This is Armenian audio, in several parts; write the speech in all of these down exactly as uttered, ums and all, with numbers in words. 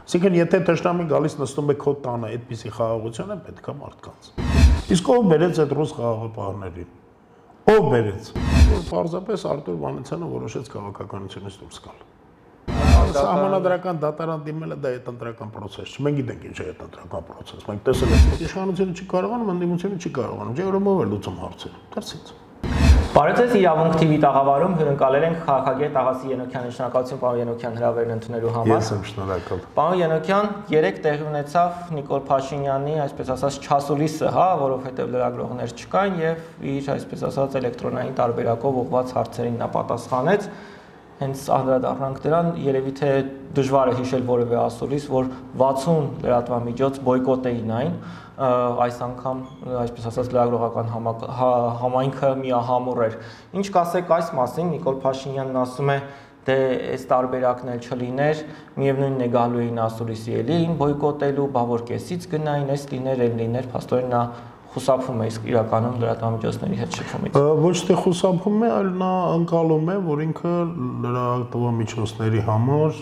Այսինքն եթե թշնամին գալիս նստում է քո տանը, այդպիսի խաղաղություն է պետք է մարդկանց։ Իսկ ով բերեց այդ ռուս խաղաղապահներին։ Ով բերեց։ Պարզապես Արտուր Վանեցյանը որոշեց քաղաքականությունից դուրս գալ։ Սահմանադրական դատարան դիմելը դա է ընտրական process չէ։ Մենք գիտենք ինչ է այդ ընտրական process։ Մենք տեսել ենք իշխանությունը չի կարողանում, ընդդիմությունը չի կարողանում։ Չէ՞ որ ով է լուծում հարցերը։ Դրսից։ Բարեձեզ Իրավունք Թ V տաղավարում հյուրընկալել ենք քաղաքագետ Աղասի Ենոքյանի, շնորհակալություն պարոն Ենոքյան հրավերն ընդունելու համար։ Ես եմ շնորհակալ։ Պարոն Ենոքյան, երեք տեղի ունեցավ Նիկոլ Փաշինյանի, այսպես ասած, չասուլիսը, հա, որովհետև լրագրողներ չկան եւ իր, այսպես ասած, էլեկտրոնային տարբերակով ուղղված հարցերին նա պատասխանեց։ Հենց անդրադառնանք դրան, երևի թե դժվար է հիշել որևէ ասուլիս, որ վաթսուն լրատվամիջոց բոյկոտեին այն, այս անգամ, այսպես ասած, լրագրողական համայնքը միահամուռ էր։ Ինչ կասեք այս մասին, Նիկոլ Փաշինյանն ասում է, դե այս տարբերակն էլ չլիներ, միևնույնն է գալու էին ասուլիսի էլի բոյկոտելու, բա որ կեսից գնային, այս լիներ, էլ լիներ, փաստորեն նա խուսափում է իսկ իրականում լրատվամիջոցների հետ շփումից։ Ոչ թե խուսափում է, այլ նա ընկալում է, որ ինքը լրատվամիջոցների համար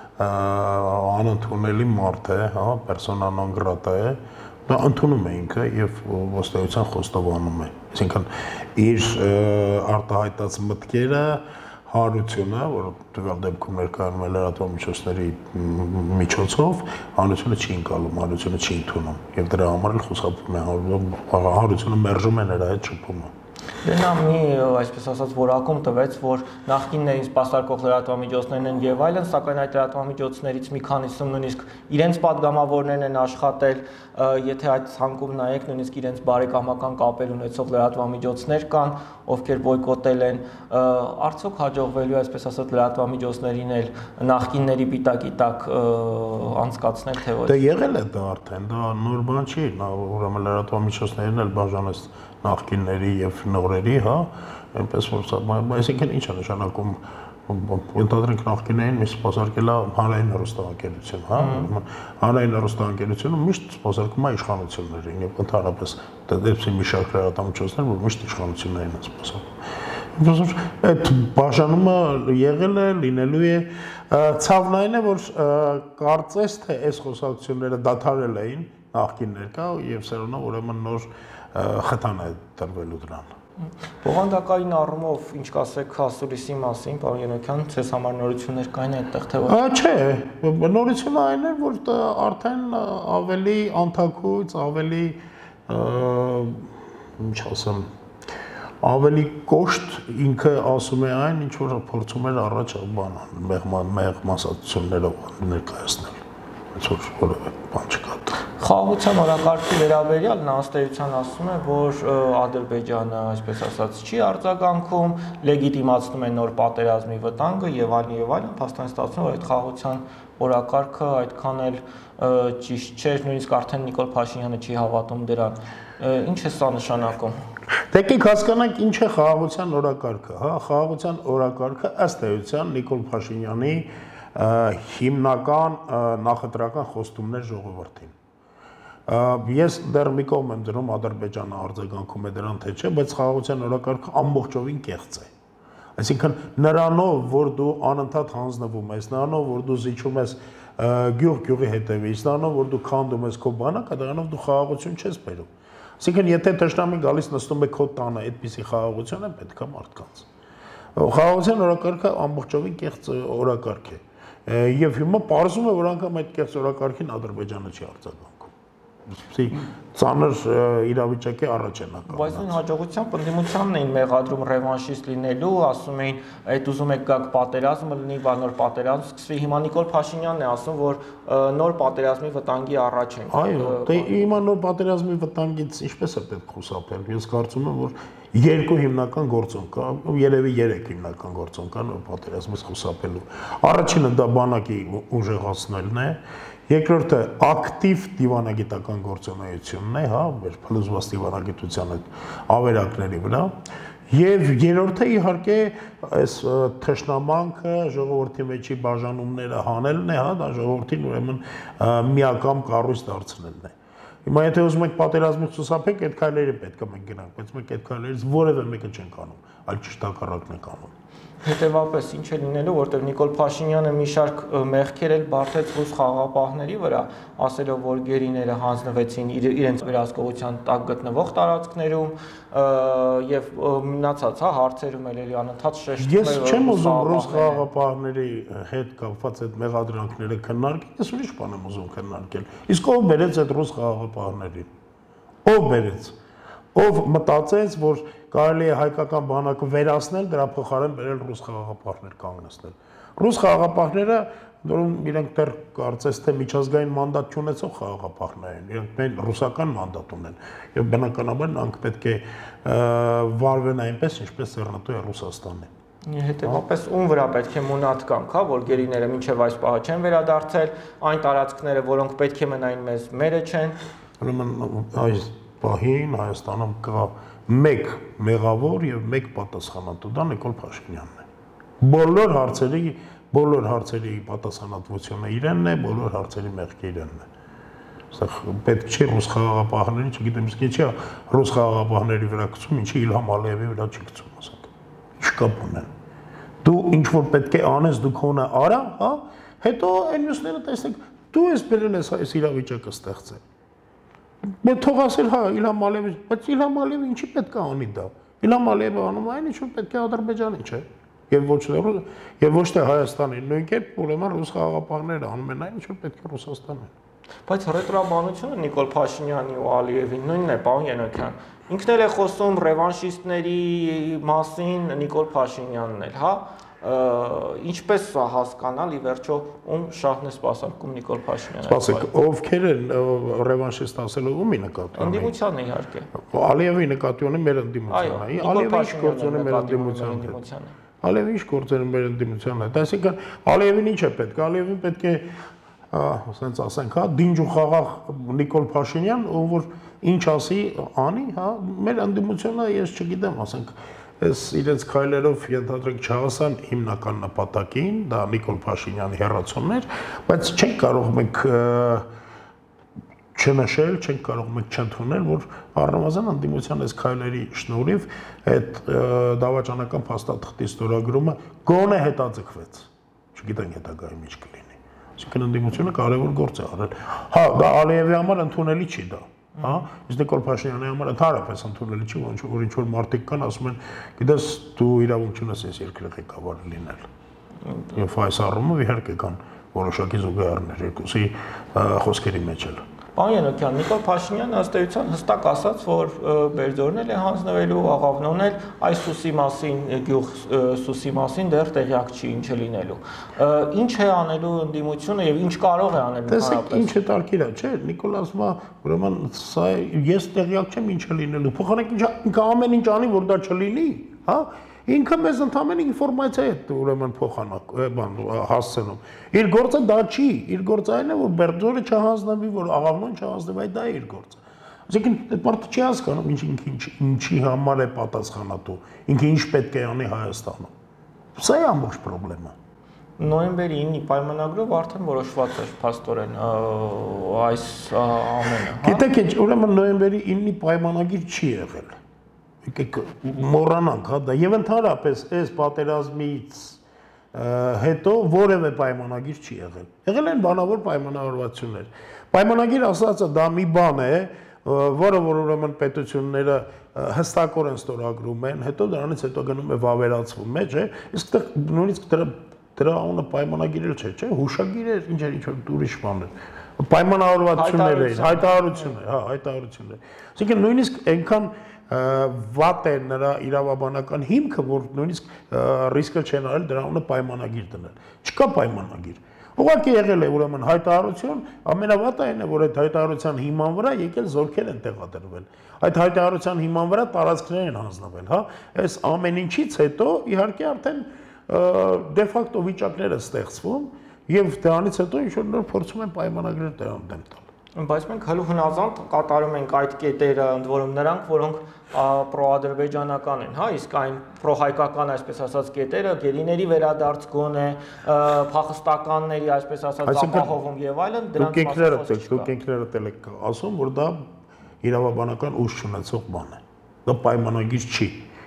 անընդունելի մարդ է, հա, persona non grata է, դա ընդունում է ինքը եւ ոստիկանության խոստովանում է։ Այսինքն իր արտահայտած մտքերը հարությունը, որ տվյալ դեպքում ներկայանում է լրատվամիջոցների միջոցով, հանրությունը չի ընկալում, հանրությունը չի ընդունում եւ դրա համար էլ խուսափում է, հանրությունը մերժում է նրա այդ շփումը։ Դե նա մի, այսպես ասած, որակում տվեց, որ նախկիններին սպասարկող լրատվամիջոցներն են եւ այլն, սակայն այդ լրատվամիջոցներից մի քանիսում նույնիսկ իրենց падգամավորներն են աշխատել, եթե այդ ցանկում նայեք, նույնիսկ իրենց բարեկամական կապեր ունեցող լրատվամիջոցներ կան, ովքեր բոյկոտել են, արդյոք հաջողվելու, այսպես ասած, լրատվամիջոցներին էլ նախկինների պիտակի տակ անցկացնել թե ոչ։ Դե եղել է դա արդեն, դա նոր բան չի, նա ուրեմն լրատվամիջոցներն էլ բաժանեց նախկինների եւ նորերի, հա, այնպես որ այսինքն ինչ է նշանակում ընդհանրենք նախկիներին միշտ սպասարկել է հանրային հեռուստաընկերություն, հա, հանրային հեռուստաընկերությունը միշտ սպասարկում է իշխանություններին եւ ընդհանրապես դեպի մի շարք լրատվամիջոցներ, որ միշտ իշխանություններին են սպասարկում։ Այսինքն այդ բաժանումը եղել է, լինելու է, ցավն այն է, որ կարծես թե այս խոսակցությունները դադարել էին նախկիններ կա եւ սերոնա ուրեմն նոր խթան է տրվելու դրան։ Բովանդակային առումով ինչ կասեք ասուլիսի մասին, պարոն Ենոքյան, ցես համար նորություններ կային այդտեղ թե ոչ։ Չէ, նորությունը այն է, որ արդեն ավելի անթակույց, ավելի ինչ ասեմ, ավելի կոշտ ինքը ասում է այն, ինչ որ փորձում էր առաջ բան մեղմասացություններով ներկայացնել։ Ոնց որ որևէ բան չկա։ Խաղաղության օրակարգի վերաբերյալ նա ըստ էության ասում է, որ Ադրբեջանը, այսպես ասած, չի արձագանքում, լեգիտիմացնում է նոր պատերազմի վտանգը եւ այլն եւ այլն, փաստորեն ստացվում է, որ այդ խաղաղության օրակարգը այդքան էլ ճիշտ չէ, նույնիսկ արդեն Նիկոլ Փաշինյանը չի հավատում դրան։ Ինչ է սա նշանակում։ Դեկեք հասկանանք ինչ է խաղաղության օրակարգը, հա, խաղաղության օրակարգը ըստ էության Նիկոլ Փաշինյանի հիմնական նախընտրական խոստումներ ժողովրդին։ Ես դեռ մի կողմ եմ դնում Ադրբեջանը արձագանքում է դրան թե չէ, բայց խաղաղության օրակարգը ամբողջովին կեղծ է։ Այսինքն նրանով, որ դու անընդհատ հանձնվում ես, նրանով, որ դու զիջում ես գյուղ գյուղի հետևից, նրանով, որ դու քանդում ես քո բանակը, դրանով դու խաղաղություն չես բերում։ Այսինքն եթե թշնամին գալիս նստում է քո տանը, այդպիսի խաղաղություն է պետք է մարդկանց։ Խաղաղության օրակարգը ամբողջովին կեղծ օրակարգ է։ Եվ հիմա պարզում է, որ անգամ այդ կեղծ օրակարգին Ադրբեջանը չի արձագանքում։ Ծանր իրավիճակի առաջ են ակամած։ Բայց նույն հաջողությամբ ընդդիմությանն էին մեղադրում ռևանշիստ լինելու, ասում էին, այդ ուզում եք գաք պատերազմը լինի, բա նոր պատերազմ սկսվի։ Հիմա Նիկոլ Փաշինյանն է ասում, որ նոր պատերազմի վտանգի առաջ ենք։ Այո, դե հիմա նոր պատերազմի վտանգից ինչպես է պետք խուսափել։ Ես կարծում եմ, որ երկու հիմնական գործոն կա, երևի երեք հիմնական գործոն կա նոր պատերազմից խուսափելու։ Առաջինը դա բանակի ուժեղացնելն է, երկրորդը ակտիվ դիվանագիտական գործունեությունն է, հա, մեր փլուզված դիվանագիտության այդ ավերակների վրա, եւ երրորդը իհարկե այս թշնամանքը ժողովրդի մեջի բաժանումները հանելն է, հա, դա ժողովրդին ուրեմն միակամ կառույց դարձնելն է։ Հիմա եթե ուզում եք պատերազմից խուսափեք, այդ քայլերը պետք է մենք գնանք, բայց մենք այդ քայլերից որևէ մեկը չենք անում։ այլ ճիշտ հակառակն է կանում։ Հետևաբար ինչ է լինելու, որտեղ Նիկոլ Փաշինյանը մի շարք մեղքեր էլ բարդեց ռուս խաղաղապահների վրա, ասելով, որ գերիները հանձնվեցին իրենց վերահսկողության տակ գտնվող տարածքներում եւ մնացած հա հարցերում էլ էլի անընդհատ շեշտում է։ Ես չեմ ուզում ռուս խաղաղապահների հետ կապված այդ մեղադրանքները քննարկել, ես ուրիշ բան եմ ուզում քննարկել։ Իսկ ով բերեց այդ ռուս խաղաղապահներին։ Ով բերեց։ Ով մտածեց, որ կարելի է հայկական բանակը վերացնել, դրա փոխարեն բերել ռուս խաղաղապահներ կանգնեցնել։ Ռուս խաղաղապահները, որոնք իրենք դեռ կարծես թե միջազգային մանդատ չունեցող խաղաղապահներ են, իրենք մեն ռուսական մանդատ ունեն, եւ բնականաբար նրանք պետք է վարվեն այնպես, ինչպես սեռնատու է Ռուսաստանը։ Հետևաբար ում վրա պետք է մունատ կանք, հա, որ գերիները մինչև այս պահը չեն վերադարձել, այն տարածքները, որոնք պետք է մնային մեզ, մերը չեն։ Ուրեմն այս պահին Հայաստանում կա մեկ մեղավոր եւ մեկ պատասխանատու, դա Նիկոլ Փաշինյանն է։ Բոլոր հարցերի, բոլոր հարցերի պատասխանատվությունը իրենն է, բոլոր հարցերի մեղքը իրենն է։ Այստեղ պետք չի ռուս խաղաղապահների, չգիտեմ իսկ ինչի է ռուս խաղաղապահների վրա գցում, ինչի Իլհամ Ալիևի վրա չի գցում, ասենք։ Ինչ կապ ունեն։ Դու ինչ որ պետք է անես, դու քոնը արա, հա, հետո այն մյուսները տեսնեք, դու ես բերել ես այս իրավիճակը ստեղծել։ Բայց թող ասել հա Իլհամ Ալիևի, բայց Իլհամ Ալիևը ինչի պետք է անի դա։ Իլհամ Ալիևը անում է այն ինչ որ պետք է Ադրբեջանի, չէ։ Եվ ոչ թե եւ ոչ թե Հայաստանի, նույն կերպ ուրեմն ռուս խաղաղապահները անում են այն ինչ որ պետք է Ռուսաստանին։ Բայց ռետրոբանությունը Նիկոլ Փաշինյանի ու Ալիևի նույնն է, պարոն Ենոքյան։ Ինքն էլ է խոսում ռևանշիստների մասին Նիկոլ Փաշինյանն էլ, հա։ Ինչպես հասկանալ ի վերջո ում շահն է սպասարկում Նիկոլ Փաշինյանը։ Սպասեք, ովքեր են ռևանշիստ ասելով ումի նկատի ունի։ Ընդդիմությանը իհարկե։ Ալիևի նկատի ունի մեր ընդդիմությանը։ Ալիևի ինչ գործ ունի մեր ընդդիմությանը։ Ալիևի ինչ գործ ունի մեր ընդդիմությանը։ Այսինքն Ալիևին ինչ է պետք։ Ալիևին պետք է ասենց ասենք, հա, դինջ ու խաղաղ Նիկոլ Փաշինյան, ով որ ինչ ասի, անի, հա, մեր ընդդիմությունը ես չգիտեմ, ասենք Ես իրենց քայլերով ենթադրենք չհասան հիմնական նպատակին, դա Նիկոլ Փաշինյանի հեռացումն էր, բայց չենք կարող մենք չնշել, չենք կարող մենք չընդունել, որ առնվազն ընդդիմության այս քայլերի շնորհիվ այդ դավաճանական փաստաթղթի ստորագրումը գոնե հետաձգվեց։ Չգիտենք հետագայում ինչ կլինի։ Այսինքն ընդդիմությունը կարևոր գործ է արել։ Հա, դա Ալիևի համար ընդունելի չի դա։ Հա, իսկ Նիկոլ Փաշինյանի համար ընդհանրապես ընդունելի չի, ոնց որ ինչ որ մարդիկ կան ասում են, գիտես, դու իրավունք չունես այս երկրի ղեկավար լինել։ Եվ այս առումով իհարկե կան որոշակի զուգահեռներ երկուսի խոսքերի մեջ էլ։ Պարոն Ենոքյան, Նիկոլ Փաշինյանը ըստ էության հստակ ասաց, որ Բերձորն է հանձնվելու, աղավնոն էլ այս Սուսի մասին, գյուղ Սուսի մասին դեռ տեղյակ չի ինչ է լինելու։ Ինչ է անելու ընդդիմությունը եւ ինչ կարող է անել Տեսեք, ինչ է տարկիր է, չէ՞, Նիկոլ ասում է, ուրեմն սա ես տեղյակ չեմ ինչ է լինելու։ Փոխանակ ինչ ամեն ինչ անի, որ դա չլինի, հա։ Ինքը մեզ ընդհանրեն ինֆորմացիա է ուրեմն փոխանակ, բան հասցնում։ Իր գործը դա չի, իր գործը այն է, որ Բերձորը չհանձնվի, որ աղավնոն չհանձնվի, այդ դա է իր գործը։ Այսինքն այդ մարդը չի հասկանում, ինչ ինքը ինչի համար է պատասխանատու, ինքը ինչ պետք է անի Հայաստանում։ Սա է ամբողջ խնդրեմը։ Նոյեմբերի ինը պայմանագրով արդեն որոշված էր փաստորեն այս ամենը, հա։ Գիտեք ինչ, ուրեմն նոյեմբերի ինը պայմանագիր չի եղել։ Եկեք մոռանանք, հա, դա եւ ընդհանրապես այս պատերազմից հետո որևէ պայմանագիր չի եղել։ Եղել են բանավոր պայմանավորվածություններ։ Պայմանագիր ասածը դա մի բան է, որը որ ուրեմն պետությունները հստակորեն ստորագրում են, հետո դրանից հետո գնում է վավերացվում է, չէ՞։ Իսկ նույնիսկ դրա դրա անունը պայմանագիր էլ չէ, չէ՞, հուշագիր էր, ինչ էր, ինչ որ ուրիշ բան էր։ Պայմանավորվածություններ էին, հայտարարություններ, հա, հայտարարություններ։ Այսինքն նույնիսկ այնքան վատ է նրա իրավաբանական հիմքը, որ նույնիսկ ռիսկը չեն արել դրա անունը պայմանագիր դնել։ Չկա պայմանագիր։ Ուղղակի եղել է ուրեմն հայտարարություն, ամենավատը այն է, որ այդ հայտարարության հիման վրա եկել զորքեր են տեղադրվել։ Այդ հայտարարության հիման վրա տարածքներ են հանձնվել, հա։ Այս ամեն ինչից հետո իհարկե արդեն դե ֆակտո վիճակները ստեղծվում եւ դրանից հետո ինչ որ նոր փորձում են պայմանագրեր դրան դեմ տալ։ Բայց մենք հլու հնազանդ կատարում ենք այդ կետերը, ընդ որում նրանք, որոնք պրոադրբեջանական են, հա, իսկ այն պրոհայկական, այսպես ասած, կետերը գերիների վերադարձ գոնե, փախստականների, այսպես ասած, ապահովում եւ այլն, դրանց մասին դուք ինքներդ եք ասում, որ դա իրավաբանական ուժ չունեցող բան է։ Դա պայմանագիր չի։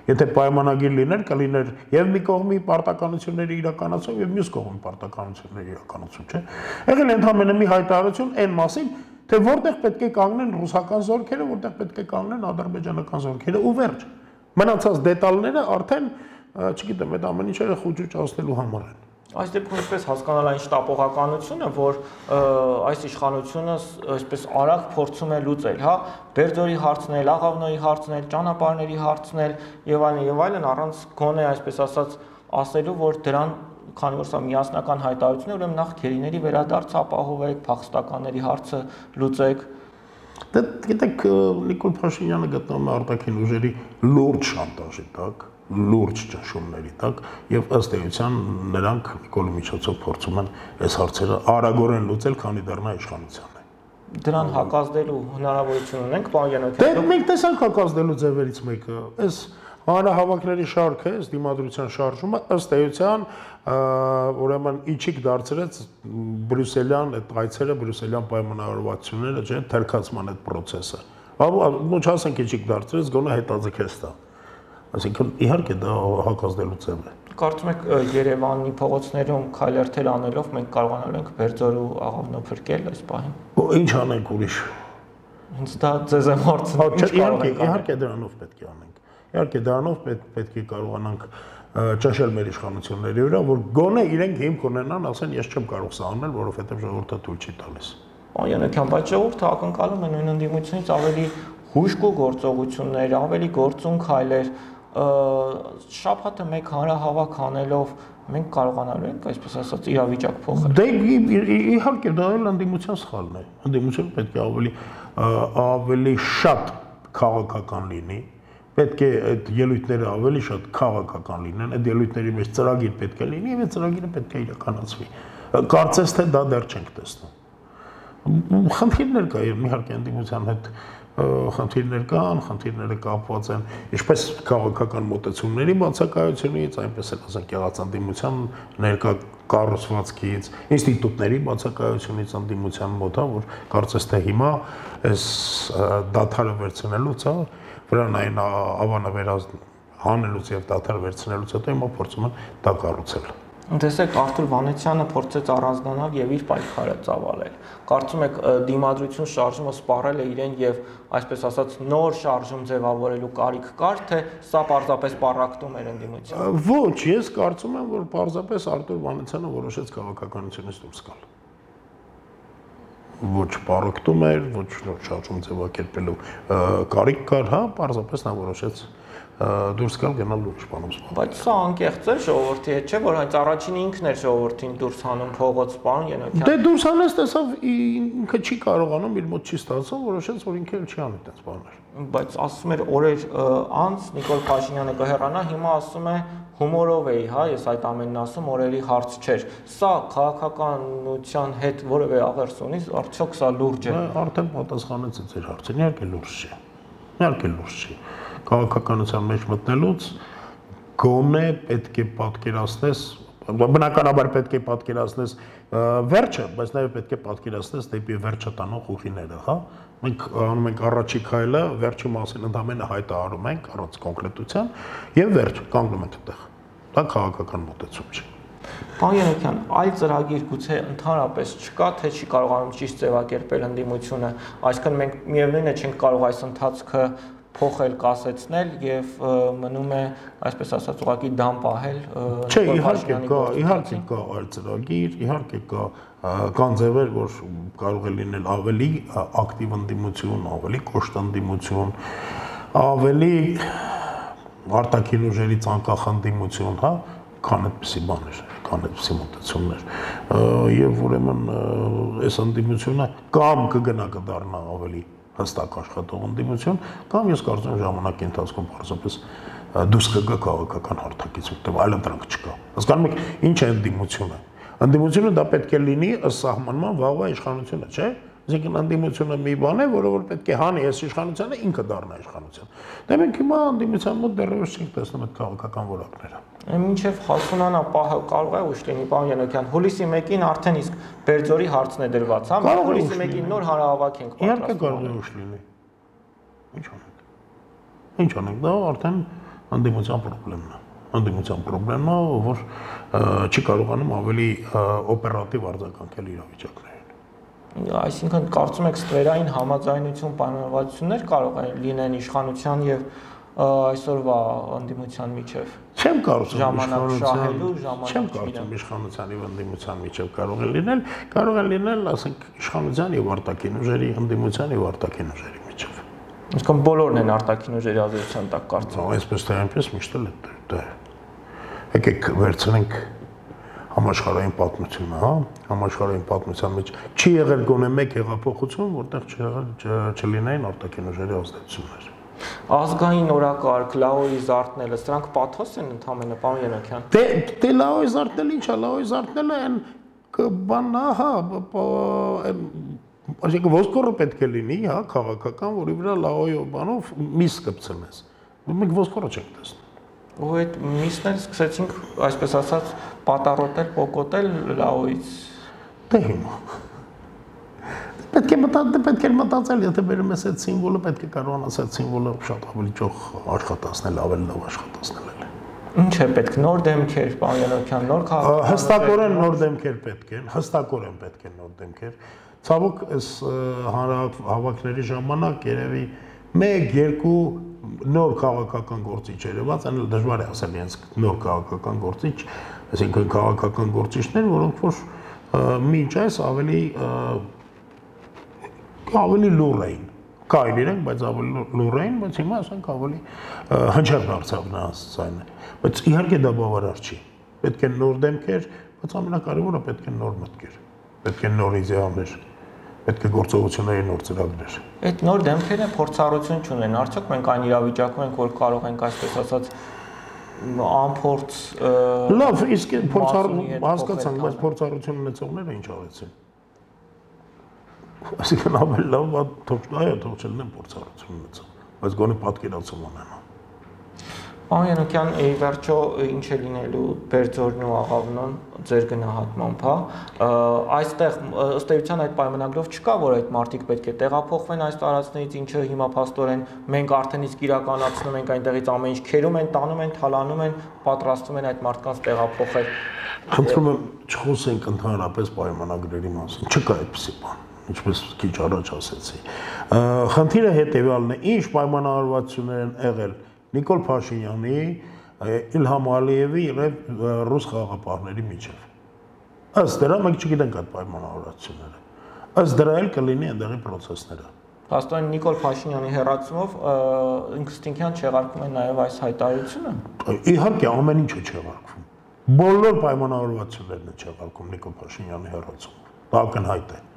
Եթե պայմանագիր լիներ, կլիներ եւ մի կողմի պարտականությունների իրականացում եւ մյուս կողմի պարտականությունների իրականացում, չէ՞։ Եղել է ընդհանրապես մի հայտարարություն այն մասին, թե որտեղ պետք է կանգնեն ռուսական զորքերը, որտեղ պետք է կանգնեն ադրբեջանական զորքերը ու վերջ։ Մնացած դետալները արդեն, չգիտեմ, այդ ամեն ինչը խոճուճ ասնելու համար են։ Այս դեպքում ինչպես հասկանալ այն շտապողականությունը, որ այս իշխանությունը այսպես արագ փորձում է լուծել, հա, Բերձորի հարցնել, Աղավնոյի հարցնել, ճանապարհների հարցնել եւ այլն եւ այլն առանց գոնե այսպես ասած ասելու, որ դրան քանի որ սա միասնական հայտարարություն է, ուրեմն նախ քերիների վերադարձը ապահովեք, փախստականների հարցը լուծեք։ Դե գիտեք, Նիկոլ Փաշինյանը գտնվում է արտաքին ուժերի լուրջ շանտաժի տակ, լուրջ ճնշումների տակ եւ ըստ էության նրանք Նիկոլի միջոցով փորձում են այս հարցերը արագորեն լուծել, քանի դեռ նա իշխանության է։ Դրան հակազդելու հնարավորություն ունենք, պարոն Յանոքյան։ Դե մենք տեսանք հակազդելու ձևերից մեկը, այս հանրահավաքների շարքը, այս դիմադրության շարժումը ըստ էության ուրեմն իջիկ դարձրեց բրյուսելյան այդ այցերը, բրյուսելյան պայմանավորվածությունները, չէ՞, թերքացման այդ process-ը։ Ոչ ասենք իջիկ դարձրեց, գոնե հետաձգեց դա։ Այսինքն իհարկե դա հակազդելու ձև է։ Կարծում եք Երևանի փողոցներում քայլերթել անելով մենք կարողանալ ենք Բերձոր ու Աղավնո փրկել այս պահին։ Ինչ անենք ուրիշ։ Ինձ դա ձեզ եմ հարցնում։ Իհարկե, իհարկե դրանով պետք է անենք։ Իհարկե դրանով պետք է կարողանանք ճնշել մեր իշխանությունների վրա, որ գոնե իրենք հիմք ունենան, ասեն ես չեմ կարող սա անել, որովհետև ժողովուրդը թույլ չի տալիս։ Պարոն Յանոքյան, բայց ժողովուրդը ակնկալում է նույն ընդդիմությունից ավելի հուժկ ու գործողություններ, ավելի գործուն քայլեր, շաբաթը մեկ հանրահավաք անելով մենք կարողանալու ենք, այսպես ասած, իրավիճակ փոխել։ Դե իհարկե դա էլ ընդդիմության սխալն է։ Ընդդիմությունը պետք է ավելի ավելի շատ քաղաքական լինի, պետք է այդ ելույթները ավելի շատ քաղաքական լինեն, այդ ելույթների մեջ ծրագիր պետք է լինի եւ այդ ծրագիրը պետք է իրականացվի։ Կարծես թե դա դեռ չենք տեսնում։ Խնդիրներ կա եւ իհարկե ընդդիմության հետ խնդիրներ կան, խնդիրները կապված են ինչպես քաղաքական մոտեցումների բացակայությունից, այնպես էլ ասենք եղածանդիմության ներկա կառուցվածքից, ինստիտուտների բացակայությունից ընդդիմության մոտ, որ կարծես թե հիմա այս դադարը վերցնելուց, վրանային ավանավերած հանելուց եւ դադար վերցնելուց հետո հիմա փորձում են դա կառուցել։ Տեսեք, Արթուր Վանեցյանը փորձեց առանձնանալ եւ իր պայքարը ծավալել։ Կարծում եք դիմադրություն շարժումը սպառել է իրեն եւ այսպես ասած նոր շարժում ձևավորելու կարիք կար, թե սա պարզապես պարակտում էր ընդդիմության։ Ոչ, ես կարծում եմ, որ պարզապես Արթուր Վանեցյանը որոշեց քաղաքականությունից դուրս գալ։ Ոչ պարակտում էր, ոչ նոր շարժում ձևակերպելու կարիք կար, հա, պարզապես նա որոշեց դուրս գալ գնալ լուրջ բանով զբաղվել։ Բայց սա անկեղծ է ժողովրդի հետ, չէ՞ որ հենց առաջին ինքն էր ժողովրդին դուրս հանում փողոց, պարոն Յանոքյան։ Դե դուրս հանես տեսավ ինքը չի կարողանում, իր մոտ չի ստացվում, որոշեց որ ինքը չի անի այդպես բաներ։ Բայց ասում էր օրեր անց Նիկոլ Փաշինյանը կհեռանա, հիմա ասում է հումորով էի, հա, ես այդ ամենն ասում, օրերի հարց չէր։ Սա քաղաքականության հետ որևէ աղերս ունի, արդյոք սա լուրջ է։ Արդեն պատասխանեց ձեր հարցին, իհարկե լուրջ չէ։ Իհարկե լուրջ չէ։ Քաղաքականության մեջ մտնելուց գոնե պետք է պատկերացնես, բնականաբար պետք է պատկերացնես վերջը, բայց նաև պետք է պատկերացնես դեպի վերջը տանող ուղիները, հա։ Մենք անում ենք առաջի քայլը, վերջի մասին ընդհանրապես հայտարարում ենք առանց կոնկրետության եւ վերջ կանգնում ենք այդտեղ։ Դա քաղաքական մոտեցում չէ։ Պարոն Յանոքյան, այլ ծրագիր գուցե ընդհանրապես չկա, թե չի կարողանում ճիշտ ձևակերպել ընդդիմությունը, այսինքն մենք միևնույն է չենք կարող այս ընթացքը փոխել, կասեցնել եւ մնում է, այսպես ասած, ուղղակի դամ պահել։ Չէ, իհարկե կա, իհարկե կա այլ ծրագիր, իհարկե կա կան ձևեր, որ կարող է լինել ավելի ակտիվ ընդդիմություն, ավելի կոշտ ընդդիմություն, ավելի արտաքին ուժերի ցանկախ ընդդիմություն, հա, քան այդպիսի բաներ, քան այդպիսի մոտեցումներ։ Եվ ուրեմն այս ընդդիմությունը կամ կգնա կդառնա ավելի հստակ աշխատող ընդդիմություն, կամ ես կարծում եմ ժամանակի ընթացքում պարզապես դուրս կգա քաղաքական հարթակից, որտեղ այլ ընտրանք չկա։ Հասկանում եք, ինչ է ընդդիմությունը։ Ընդդիմությունը դա պետք է լինի ըստ սահմանման վաղվա իշխանությունը, չէ՞։ Այսինքն ընդդիմությունը մի բան է, որը որ պետք է հանի այս իշխանությանը, ինքը դառնա իշխանություն։ Դե մենք հիմա ընդդիմության մոտ դեռևս չենք տեսնում այդ քաղաքական որակները։ Մինչև հասունանա պահը կարող է ուշ լինի, պարոն Յանոքյան, հուլիսի մեկին արդեն իսկ Բերձորի հարցն է դրված, հա, հուլիսի մեկին նոր հանրահավաք ենք պատրաստում։ Իհարկե կարող է ուշ լինի։ Ինչ անենք։ Ինչ անենք, դա արդեն ընդդիմության խնդիրն է։ Ընդդիմության խնդիրն է, որ չի կարողանում ավելի օպերատիվ արձագանքել իրավիճակներին։ Այսինքն կարծում եք ստվերային համաձայնություն պայմանավորվածություններ կարող են լինեն իշխանության եւ այսօրվա ընդդիմության միջև։ Չեմ կարծում իշխանության, չեմ կարծում իշխանության եւ ընդդիմության միջև կարող է լինել, կարող է լինել, ասենք, իշխանության եւ արտաքին ուժերի, ընդդիմության եւ արտաքին ուժերի միջև։ Իսկական բոլորն են արտաքին ուժերի ազդեցության տակ կարծում։ Այսպես թե այնպես միշտ էլ է։ Եկեք վերցնենք համաշխարհային պատմությունը, հա, համաշխարհային պատմության մեջ չի եղել գոնե մեկ հեղափոխություն, որտեղ չլինեին արտաքին ուժերի ազդեցություններ։ Ազգային օրակարգ, Լաոյի զարթնելը, սրանք պաթոս են ընդհանրապես, պարոն Յանոկյան։ Դե դե Լաոյի զարթնելը ի՞նչ է, Լաոյի զարթնելը այն բանն է, հա, այսինքն ոսկորը պետք է լինի, հա, քաղաքական, որի վրա Լաոյի բանով միս կպցնես։ Մենք ոսկորը չենք տեսնում։ Ու այդ միսն էլ սկսեցինք, այսպես ասած, պատառոտել, պոկոտել Լաոյից։ Դե հիմա պետք է մտածել, պետք է մտածել, եթե բերում ես այդ սիմվոլը, պետք է կարողանաս այդ սիմվոլը շատ ավելի ճոխ աշխատացնել, ավելի լավ աշխատացնել։ Ինչ է պետք, նոր դեմքեր, պարոն Յանոկյան, նոր քաղաքական։ Հստակորեն նոր դեմքեր պետք են, հստակորեն պետք են նոր դեմքեր։ Ցավոք, այս հանրահավաքների ժամանակ երևի մեկ-երկու նոր քաղաքական գործիչ երևաց, այն դժվար է ասել իրենց նոր քաղաքական գործիչ, այսինքն քաղաքական գործիչներ, որոնք որ մինչ այս ավելի ավելի լուր էին, կայլ իրենք, բայց ավելի լուր էին, բայց հիմա ասենք ավելի հնչեղ դարձավ նրանց ձայնը, բայց իհարկե դա բավարար չի, պետք են նոր դեմքեր, բայց ամենակարևորը պետք են նոր մտքեր, պետք են նոր իդեալներ, պետք է գործողությունների նոր ծրագրեր։ Այդ նոր դեմքերը փորձառություն չունեն, արդյոք մենք այն իրավիճակում ենք, որ կարող ենք այսպես ասած անփորձ լավ, իսկ փորձառություն հասկացանք, բայց փորձառություն ունեցողները ինչ արեցին։ Այսինքն ավելի լավ թող այո, թող չլինեն փորձառություն ունեցող, բայց գոնե պատկերացում ունենա։ Պարոն Յանոկյան, ի վերջո ինչ է լինելու Բերձորն ու Աղավնոն ձեր գնահատմամբ, հա։ Այստեղ ըստ էության այդ պայմանագրով չկա, որ այդ մարդիկ պետք է տեղափոխվեն այս տարածքներից, ինչը հիմա փաստորեն մենք արդեն իսկ իրականացնում ենք այնտեղից ամեն ինչ քերում են, տանում են, թալանում են, պատրաստվում են այդ մարդկանց տեղափոխել։ Խնդրում եմ, չխոսենք ընդհանրապես պայմանագրերի մասին, չկա այդպիսի բան, ինչպես քիչ առաջ ասեցի։ Խնդիրը հետևյալն է, ինչ պայմանավորվածություններ են եղել Նիկոլ Փաշինյանի, Իլհամ Ալիևի եւ ռուս խաղաղապահների միջև։ Ըստ դրա մենք չգիտենք այդ պայմանավորվածությունները։ Ըստ դրա էլ կլինի այնտեղի process-ները։ Փաստորեն Նիկոլ Փաշինյանի հերացումով ինքնստինքյան չեղարկում են նաեւ այս հայտարարությունը։ Իհարկե ամեն ինչը չեղարկվում։ Բոլոր պայմանավորվածություններն են չեղարկում Նիկոլ Փաշինյանի հերացումով։ Դա ակնհայտ է։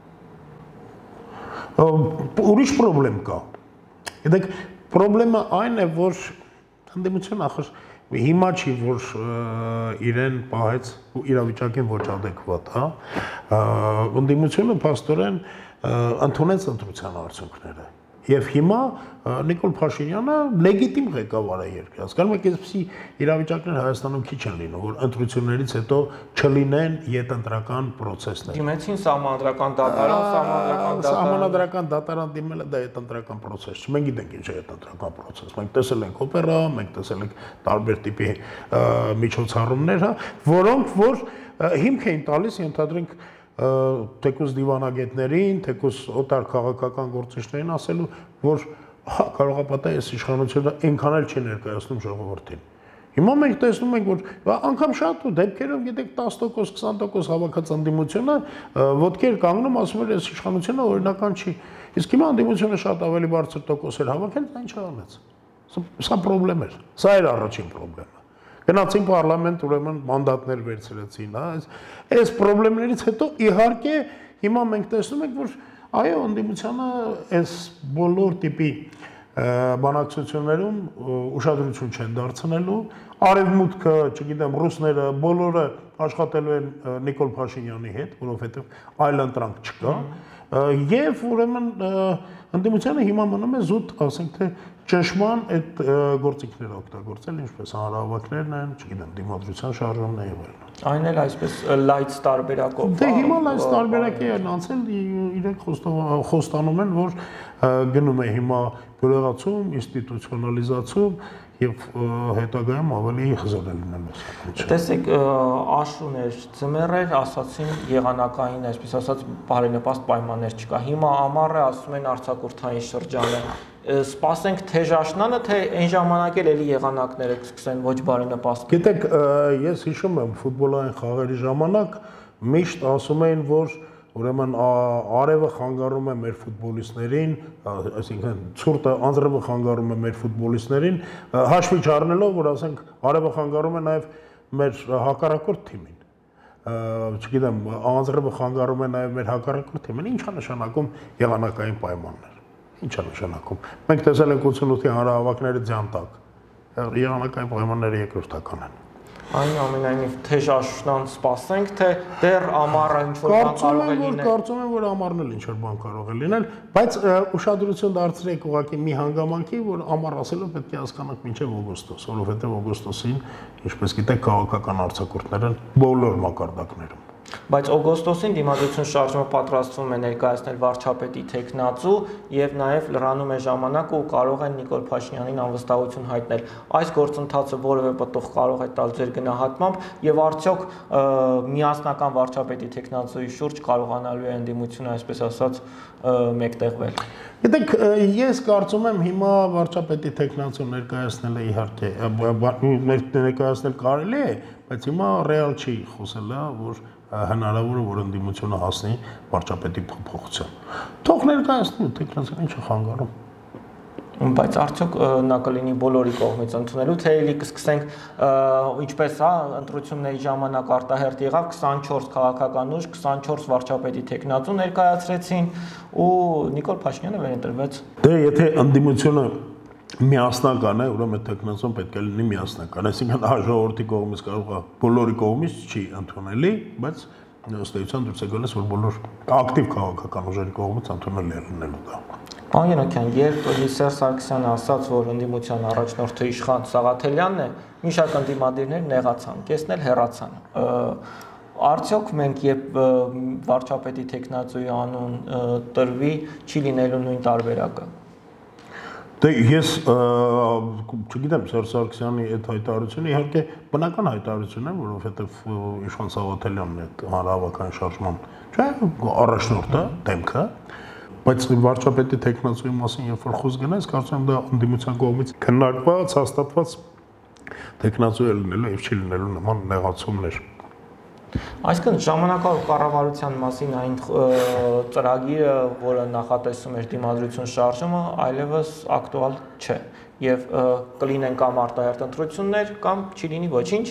Ուրիշ խնդրեմ կա։ Գիտեք, Պրոբլեմը այն է, որ ընդդիմությունը ախր հիմա չի, որ իրեն պահեց ու իրավիճակին ոչ adekvat, հա, ընդդիմությունը փաստորեն ընդունեց ընտրության արդյունքները։ Եվ հիմա Նիկոլ Փաշինյանը լեգիտիմ ղեկավար է երկրի։ Հասկանում եք, այսպիսի իրավիճակներ Հայաստանում քիչ են լինում, որ ընտրություններից հետո չլինեն յետընտրական process-ներ։ Դիմեցին սահմանադրական դատարան, սահմանադրական դատարան դիմելը դա յետընտրական process չէ։ Մենք գիտենք ինչ է յետընտրական process։ Մենք տեսել ենք օպերա, մենք տեսել ենք տարբեր տիպի միջոցառումներ, հա, որոնք որ հիմք էին տալիս, ենթադրենք թեկուզ դիվանագետներին, թեկուզ օտար քաղաքական գործիչներին ասելու, որ կարող է պատահի այս իշխանությունը այնքան էլ չի ներկայացնում ժողովրդին։ Հիմա մենք տեսնում ենք, որ անգամ շատ ու դեպքերով գիտեք տասը տոկոս, քսան տոկոս հավաքած ընդդիմությունը ոտքեր կանգնում, ասում էր այս իշխանությունը օրինական չի։ Իսկ հիմա ընդդիմությունը շատ ավելի բարձր տոկոս էր հավաքել, դա ինչ անեց։ Սա խնդրեմ էր։ Սա էր առաջին խնդրեմը։ Գնացին պարլամենտ, ուրեմն մանդատներ վերցրեցին, հա, այս խնդիրներից հետո իհարկե հիմա մենք տեսնում ենք, որ այո, ընդդիմությանը այս բոլոր տիպի բանակցություններում ուշադրություն չեն դարձնելու, արևմուտքը, չգիտեմ, ռուսները բոլորը աշխատելու են Նիկոլ Փաշինյանի հետ, որովհետև այլ ընտրանք չկա, եւ ուրեմն ընդդիմությանը հիմա մնում է զուտ, ասենք թե ճնշման այդ գործիքները օգտագործել, ինչպես հանրահավաքներն են, չգիտեմ, դիմադրության շարժումն է եւ այլն։ Այն էլ այսպես լայց տարբերակով։ Դե հիմա լայց տարբերակի են անցել, իրենք խոստանում են, որ գնում է հիմա բյուրեղացում, ինստիտուցիոնալիզացում եւ հետագայում ավելի հզոր է լինելու։ Տեսեք, աշուներ, ձմեռեր, ասացին եղանակային, այսպես ասած, բարենպաստ պայմաններ չկա։ Հիմա ամառ է, ասում են արձակուրդային շրջան է։ Սպասենք թեժ աշնանը, թե այն ժամանակ էլ էլի եղանակները կսկսեն ոչ բարենպաստ։ Գիտեք, ես հիշում եմ ֆուտբոլային խաղերի ժամանակ միշտ ասում էին, որ ուրեմն արևը խանգարում է մեր ֆուտբոլիստներին, այսինքն ցուրտը անձրևը խանգարում է մեր ֆուտբոլիստներին, հաշվի չառնելով, որ ասենք արևը խանգարում է նաև մեր հակառակորդ թիմին։ Չգիտեմ, անձրևը խանգարում է նաև մեր հակառակորդ թիմին, ի՞նչ է նշանակում եղանակային պայմաններ։ Ինչ է նշանակում։ Մենք տեսել ենք ութսունութի հանրահավաքները ձյան տակ։ Եղանակային պայմանները երկրորդական են։ Այնուամենայնիվ թեժ աշնան սպասենք, թե դեռ ամառը ինչ-որ բան կարող է լինել։ Կարծում եմ, որ ամառն էլ ինչ-որ բան կարող է լինել, բայց ուշադրություն դարձրեք ուղղակի մի հանգամանքի, որ ամառ ասելով պետք է հասկանանք մինչև օգոստոս, որովհետև օգոստոսին, ինչպես գիտեք, քաղաքական արձակուրդներ են բոլոր մակարդակներում։ Բայց օգոստոսին դիմադրություն շարժումը պատրաստվում է ներկայացնել վարչապետի տեխնացու եւ նաեւ լրանում է ժամանակը ու կարող են Նիկոլ Փաշինյանին անվստահություն հայտնել։ Այս գործընթացը որևէ պտուղ կարող է տալ ձեր գնահատմամբ եւ արդյոք միասնական վարչապետի տեխնացուի շուրջ կարողանալու է ընդդիմությունը, այսպես ասած, մեկտեղվել։ Գիտեք, ես կարծում եմ հիմա վարչապետի տեխնացու ներկայացնելը իհարկե ներկայացնել կարելի է, բայց հիմա ռեալ չի խոսելա, որ հնարավոր է, որ ընդդիմությունը հասնի վարչապետի փոփոխության։ Թող ներկայացնի, տեխնացին ինչ է խանգարում։ Բայց արդյոք նա կլինի բոլորի կողմից ընդունելու, թե էլի կսկսենք, ինչպես հա, ընտրությունների ժամանակ արտահերթ եղավ քսանչորս քաղաքական ուժ, քսանչորս վարչապետի տեխնացու ներկայացրեցին ու Նիկոլ Փաշինյանը վերընտրվեց։ Դե եթե ընդդիմությունը միասնական է, ուրեմն տեխնացուն պետք է լինի միասնական, այսինքն ժողովրդի կողմից կարող է բոլորի կողմից չի ընդունելի, բայց ըստ էության դուրս է գալիս, որ բոլոր ակտիվ քաղաքական ուժերի կողմից ընդունելի է լինելու դա։ Պարոն Յենաքյան, երբ Սերժ Սարգսյանը ասաց, որ ընդդիմության առաջնորդը Իշխան Սաղաթելյանն է, մի շարք ընդդիմադիրներ նեղացան, կեսն էլ հեռացան։ Արդյոք մենք երբ վարչապետի տեխնացուի անուն տրվի, չի լինելու նույն տարբերակը։ Դե ես չգիտեմ, Սերժ Սարգսյանի այդ հայտարարությունը իհարկե բնական հայտարարություն է, որովհետև Իշխան Սաղաթելյանն է հանրահավաքային շարժման, չէ, առաջնորդը, դեմքը, բայց վարչապետի տեխնացուի մասին երբ որ խոսք գնա, ես կարծում եմ դա ընդդիմության կողմից քննարկված, հաստատված տեխնացու է լինելու եւ չի լինելու նման նեղացումներ։ Այսինքն ժամանակավոր կառավարության մասին այն ծրագիրը, որը նախատեսում էր դիմադրություն շարժումը, այլևս ակտուալ չէ եւ կլինեն կամ արտահերթ ընտրություններ կամ չի լինի ոչինչ։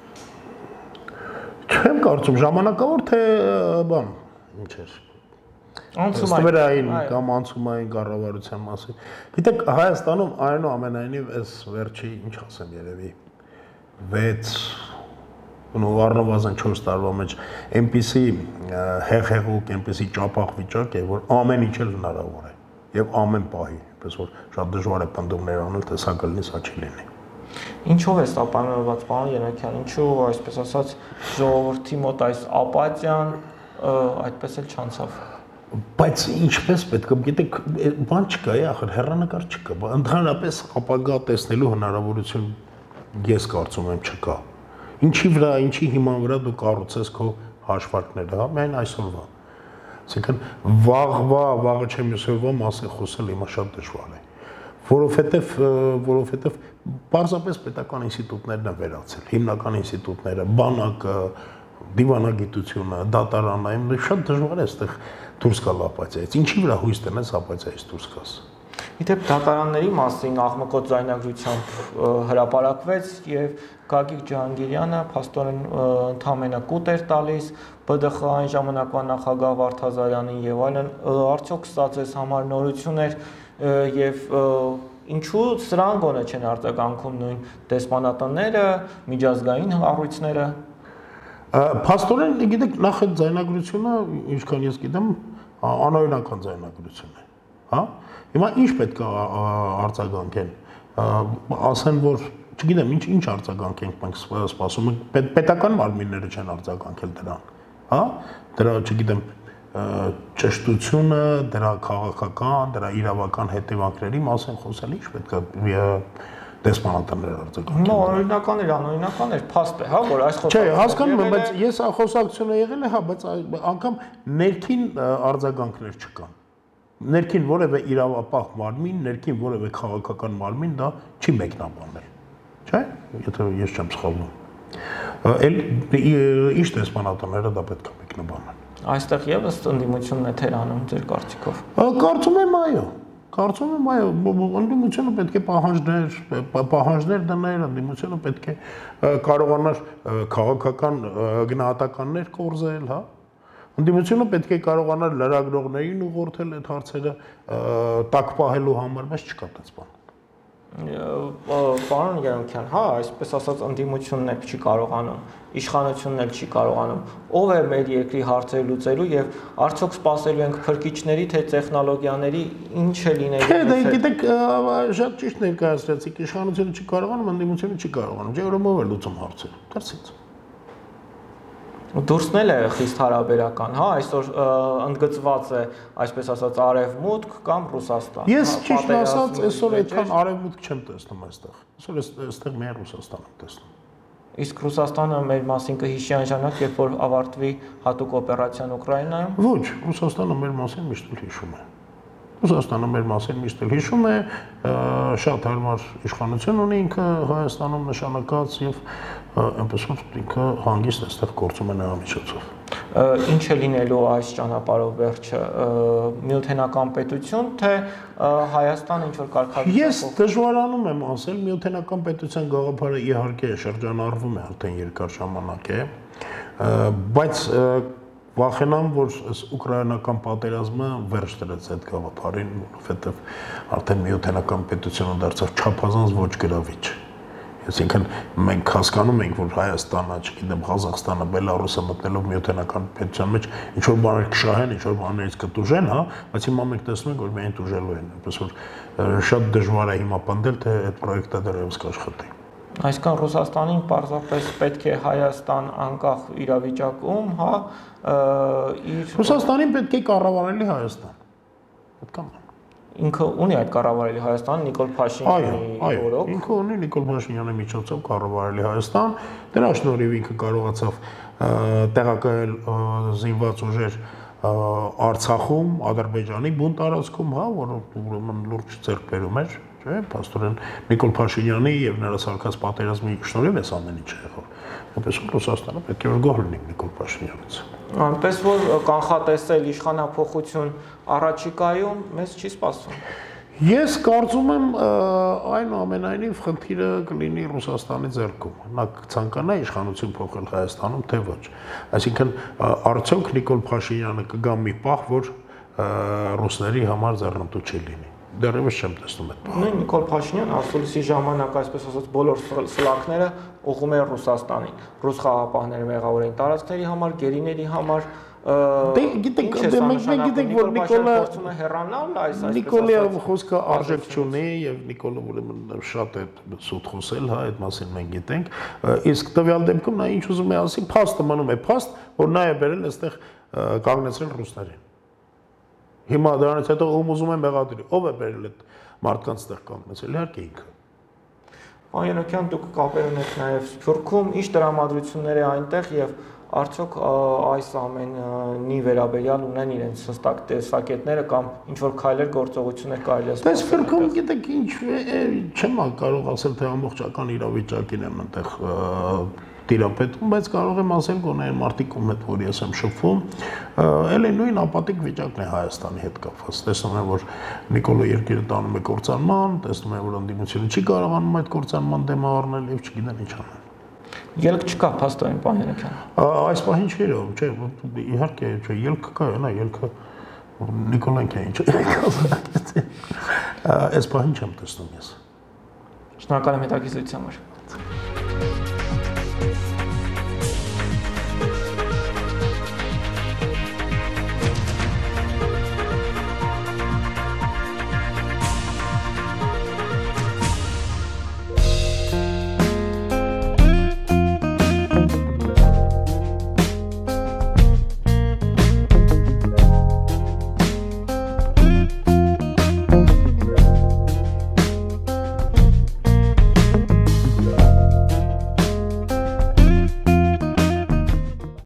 Չեմ կարծում ժամանակավոր թե բան, ինչ էր։ Անցումային կամ անցումային կառավարության մասին։ Գիտեք, Հայաստանում այնուամենայնիվ այս վերջի, ինչ ասեմ, երևի վեց ու առնվազն չորս տարվա մեջ այնպիսի հեղեղուկ, այնպիսի ճապախ վիճակ է, որ ամեն ինչ էլ հնարավոր է եւ ամեն պահի, այնպես որ շատ դժվար է պնդումներ անել, թե սա կլինի, սա չի լինի։ Ինչով է սա պայմանավորված, պարոն Յենաքյան, ինչու, այսպես ասած, ժողովրդի մոտ այս ապաթիան այդպես էլ չանցավ։ Բայց ինչպես պետք է, գիտեք, բան չկա, ախր հեռանկար չկա, ընդհանրապես ապագա տեսնելու հնարավորություն ես կարծում եմ չկա։ Ինչի վրա, ինչի հիման վրա դու կառուցես քո հաշվարկները, հա, միայն այսօրվա։ Այսինքն վաղվա, վաղը չեմ ուսորվա մասին խոսել հիմա շատ դժվար է, որովհետև որովհետև պարզապես պետական ինստիտուտներն են վերացել, հիմնական ինստիտուտները, բանակը, դիվանագիտությունը, դատարանը, շատ դժվար է այստեղ դուրս գալ ապաթիայից։ Ինչի վրա հույս տնես ապաթիայից դուրս գաս։ Իդեպ դատարանների մասին աղմկոտ ձայնագրությամբ հրապարակվեց եւ Գագիկ Ջահանգիրյանը փաստորեն ընդհանրապես կուտ էր տալիս Բ ԴԽ այն ժամանակվա նախագահ Վարդազարյանին եւ այլն, արդյոք սա ձեզ համար նորություն էր եւ ինչու սրան գոնե չեն արձագանքում նույն դեսպանատները, միջազգային կառույցները։ Փաստորեն, գիտեք, նախ այդ ձայնագրությունը, ինչքան ես գիտեմ, անօրինական ձայնագրություն է։ հա։ Հիմա ինչ պետք է արձագանքեն։ Ասեն, որ չգիտեմ, ինչ ինչ արձագանք ենք մենք սպասում ենք, պետական մարմինները չեն արձագանքել դրան, հա։ Դրա, չգիտեմ, ճշտությունը, դրա քաղաքական, դրա իրավական հետևանքների մասին խոսել ինչ պետք է դեսպանատները արձագանքեն։ Նո, օրինական էր, անօրինական էր, փաստ է, հա, որ այս խոսակցությունը։ Չէ, հասկանում եմ, բայց ես խոսակցությունը եղել է, հա, բայց անգամ ներքին արձագանքներ չկան։ Ներքին որևէ իրավապահ մարմին, ներքին որևէ քաղաքական մարմին դա չի մեկնաբանել։ Չէ՞, եթե ես չեմ սխալվում։ Էլ ինչ դեսպանատները դա պետք է մեկնաբանեն։ Այստեղ եւս ընդդիմությունն է թերանում ձեր կարծիքով։ Կարծում եմ այո։ Կարծում եմ այո, ընդդիմությունը պետք է պահանջներ, պահանջներ դներ, ընդդիմությունը պետք է կարողանար քաղաքական գնահատականներ կորզել, հա։ Ընդդիմությունը պետք է կարողանար լրագրողներին ուղղորդել այդ հարցերը տակ պահելու համար, բայց չկա այդպես բան։ Պարոն Գերունքյան, հա, այսպես ասած ընդդիմությունն էլ չի կարողանում, իշխանությունն էլ չի կարողանում։ Ով է մեր երկրի հարցերը լուծելու եւ արդյոք սպասելու ենք փրկիչների թե տեխնոլոգիաների, ինչ է լինելու։ Չէ, դա գիտեք, շատ ճիշտ ներկայացրեցիք, իշխանությունը չի կարողանում, ընդդիմությունը չի կարողանում։ Չէ, ուրեմն ով է լուծում հարցերը։ Դրսից։ Դուրսն էլ է խիստ հարաբերական, հա, այսօր ընդգծված է, այսպես ասած, Արևմուտք կամ Ռուսաստան։ Ես ճիշտ ասած, այսօր այդքան Արևմուտք չեմ տեսնում այստեղ։ Այսօր այստեղ միայն Ռուսաստան եմ տեսնում։ Իսկ Ռուսաստանը մեր մասին կհիշի այն ժամանակ, երբ որ ավարտվի հատուկ օպերացիան Ուկրաինայում։ Ոչ, Ռուսաստանը մեր մասին միշտ էլ հիշում է։ Ռուսաստանը մեր մասին միշտ էլ հիշում է, շատ հարմար իշխանություն ունի ինքը Հայաստանում նշանակած եւ այնպես որ ինքը հանգիստ այստեղ գործում է նրա միջոցով։ Ինչ է լինելու այս ճանապարհով վերջը, միութենական պետություն, թե Հայաստան ինչ որ կարգավորում։ Ես դժվարանում եմ ասել, միութենական պետության գաղափարը իհարկե շրջանառվում է արդեն երկար ժամանակ է, բայց վախենամ, որ ուկրաինական պատերազմը վերջ դրեց այդ գաղափարին, որովհետև արդեն միութենական պետությունը դարձավ չափազանց ոչ գրավիչ։ Այսինքն մենք հասկանում ենք, որ Հայաստանը, չգիտեմ, Ղազախստանը, Բելարուսը մտնելով միութենական պետության մեջ ինչ որ բաներ կշահեն, ինչ որ բաներից կտուժեն, հա, բայց հիմա մենք տեսնում ենք, որ միայն տուժելու են, այնպես որ շատ դժվար է հիմա պնդել, թե այդ պրոյեկտը դեռևս կաշխատի։ Այսքան Ռուսաստանին պարզապես պետք է Հայաստան անկախ իրավիճակում, հա, իր Ռուսաստանին պետք է կառավարելի Հայաստան։ Պետք է ինքը ունի այդ կառավարելի Հայաստան Նիկոլ Փաշինյանի օրոք։ Ինքը ունի Նիկոլ Փաշինյանի միջոցով կառավարելի Հայաստան, դրա շնորհիվ ինքը կարողացավ տեղակայել զինված ուժեր Արցախում, Ադրբեջանի բուն տարածքում, հա, որը ուրեմն լուրջ ձեռքբերում էր, չէ՞, փաստորեն Նիկոլ Փաշինյանի եւ նրա սարքած պատերազմի շնորհիվ էս ամեն ինչը եղավ։ Այնպես որ Ռուսաստանը պետք է որ գոհ լինի Նիկոլ Փաշինյանից։ Այնպես որ կանխատեսել իշխանափոխություն առաջիկայում մեզ չի սպասում։ Ես կարծում եմ այնուամենայնիվ խնդիրը կլինի Ռուսաստանի ձեռքում։ Նա կցանկանա իշխանություն փոխել Հայաստանում, թե ոչ։ Այսինքն արդյոք Նիկոլ Փաշինյանը կգա մի պահ, որ ռուսների համար ձեռնտու չի լինի։ Դեռևս չեմ տեսնում այդ բանը։ Նույն Նիկոլ Փաշինյանը ասուլիսի ժամանակ, այսպես ասած, բոլոր սլաքները ուղղում են Ռուսաստանին։ Ռուս խաղապահները մեղավոր են տարածքների համար, գերիների համար։ Դե գիտեք, մենք գիտենք, որ Նիկոլը փորձում է հեռանալ այս այսպես Նիկոլի խոսքը արժեք չունի եւ Նիկոլը ուրեմն շատ է սուտ խոսել, հա, այդ մասին մենք գիտենք։ Իսկ տվյալ դեպքում նա ինչ ուզում է ասի, փաստը մնում է փաստ, որ նա է բերել այստեղ կանգնեցրել ռուսներին։ Հիմա դրանից հետո ում ուզում է մեղադրի, ով է բերել այդ մարդկանց տեղ կանգնեցել, իհարկե ինքը։ Պարոն Յանոկյան, դուք կապեր ունեք նաև Սփյուռքում, ինչ տրամադրություններ է այնտեղ եւ արդյոք այս ամենի վերաբերյալ ունեն իրենց հստակ տեսակետները կամ ինչ որ քայլեր գործողություններ կարելի է սպասել։ Դες Սփյուռքում գիտեք ինչ չեմ կարող ասել թե ամբողջական իրավիճակին եմ այնտեղ տիրապետում, բայց կարող եմ ասել գոնե մարտիկ ում հետ որ ես եմ շփվում, էլ է նույն ապատիկ վիճակն է Հայաստանի հետ կապված։ Տեսնում եմ որ Նիկոլը երկիրը տանում է կործանման, տեսնում եմ որ ընդդիմությունը չի կարողանում այդ կործանման դեմը առնել եւ չգիտեն ինչ անել։ Ելք չկա, փաստորեն, պարոն Յանոկյան։ Այս պահին չի երևում, չէ, իհարկե, չէ, ելքը կա, նա ելքը Նիկոլան քա ինչ է ասած։ Այս պահին չեմ տեսնում ես։ Շնորհակալ եմ հետաքրքրության համար։